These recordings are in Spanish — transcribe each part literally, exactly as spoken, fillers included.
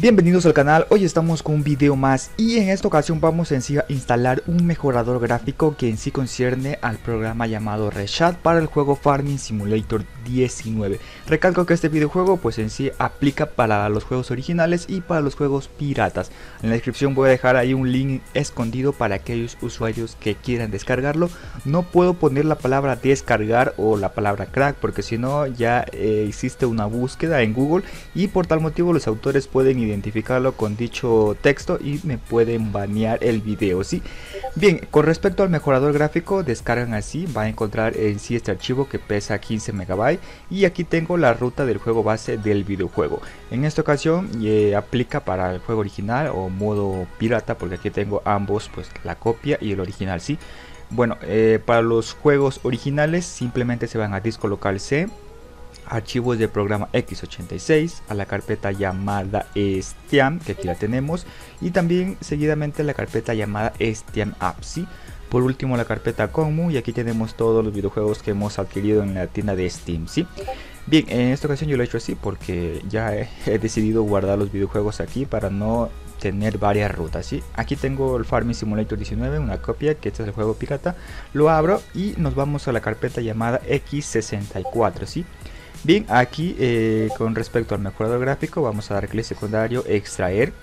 Bienvenidos al canal, hoy estamos con un video más y en esta ocasión vamos en sí a instalar un mejorador gráfico que en sí concierne al programa llamado Reshad para el juego Farming Simulator diecinueve. Recalco que este videojuego pues en sí aplica para los juegos originales y para los juegos piratas. En la descripción voy a dejar ahí un link escondido para aquellos usuarios que quieran descargarlo. No puedo poner la palabra descargar o la palabra crack porque si no ya eh, existe una búsqueda en Google y por tal motivo los autores pueden identificarlo con dicho texto y me pueden banear el video, ¿sí? Bien, con respecto al mejorador gráfico, descargan así, va a encontrar en sí este archivo que pesa quince megabytes y aquí tengo la ruta del juego base del videojuego. En esta ocasión eh, aplica para el juego original o modo pirata porque aquí tengo ambos, pues la copia y el original, ¿sí? Bueno, eh, para los juegos originales simplemente se van a disco local C, archivos de programa equis ochenta y seis, a la carpeta llamada Stiam, que aquí la tenemos, y también seguidamente la carpeta llamada Stiam Apps, ¿sí? Por último la carpeta Conmu, y aquí tenemos todos los videojuegos que hemos adquirido en la tienda de Steam, ¿sí? Bien, en esta ocasión yo lo he hecho así porque ya he, he decidido guardar los videojuegos aquí para no tener varias rutas, ¿sí? Aquí tengo el Farming Simulator diecinueve, una copia, que este es el juego pirata. Lo abro y nos vamos a la carpeta llamada equis sesenta y cuatro, ¿sí? Bien, aquí eh, con respecto al mejorador gráfico vamos a dar clic secundario, extraer,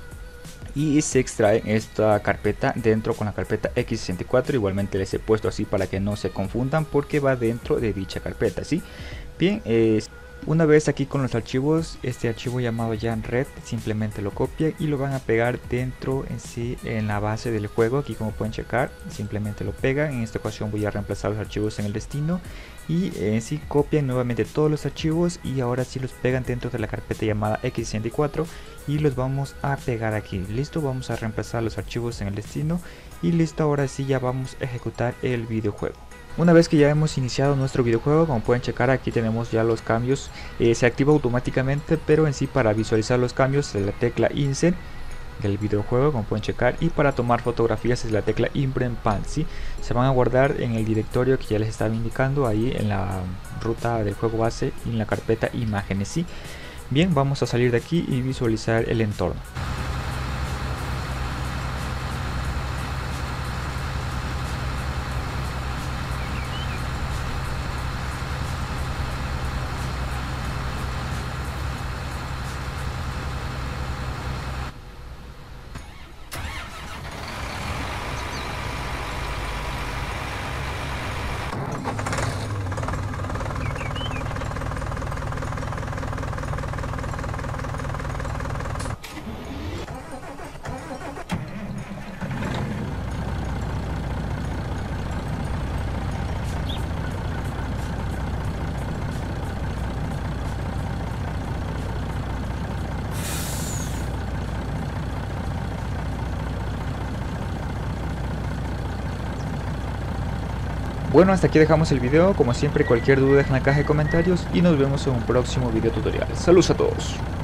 y se extrae esta carpeta dentro con la carpeta equis sesenta y cuatro. Igualmente les he puesto así para que no se confundan porque va dentro de dicha carpeta, ¿sí? Bien, eh, una vez aquí con los archivos, este archivo llamado Jan Red simplemente lo copian y lo van a pegar dentro en sí en la base del juego. Aquí como pueden checar, simplemente lo pegan. En esta ocasión voy a reemplazar los archivos en el destino y en sí copian nuevamente todos los archivos y ahora sí los pegan dentro de la carpeta llamada equis sesenta y cuatro y los vamos a pegar aquí. Listo, vamos a reemplazar los archivos en el destino y listo, ahora sí ya vamos a ejecutar el videojuego. Una vez que ya hemos iniciado nuestro videojuego, como pueden checar, aquí tenemos ya los cambios. Eh, se activa automáticamente, pero en sí para visualizar los cambios es la tecla Insert del videojuego, como pueden checar, y para tomar fotografías es la tecla Imprint Pan, ¿sí? Se van a guardar en el directorio que ya les estaba indicando ahí en la ruta del juego base y en la carpeta imágenes, ¿sí? Bien, vamos a salir de aquí y visualizar el entorno. Bueno, hasta aquí dejamos el video. Como siempre, cualquier duda deja en la caja de comentarios y nos vemos en un próximo video tutorial. Saludos a todos.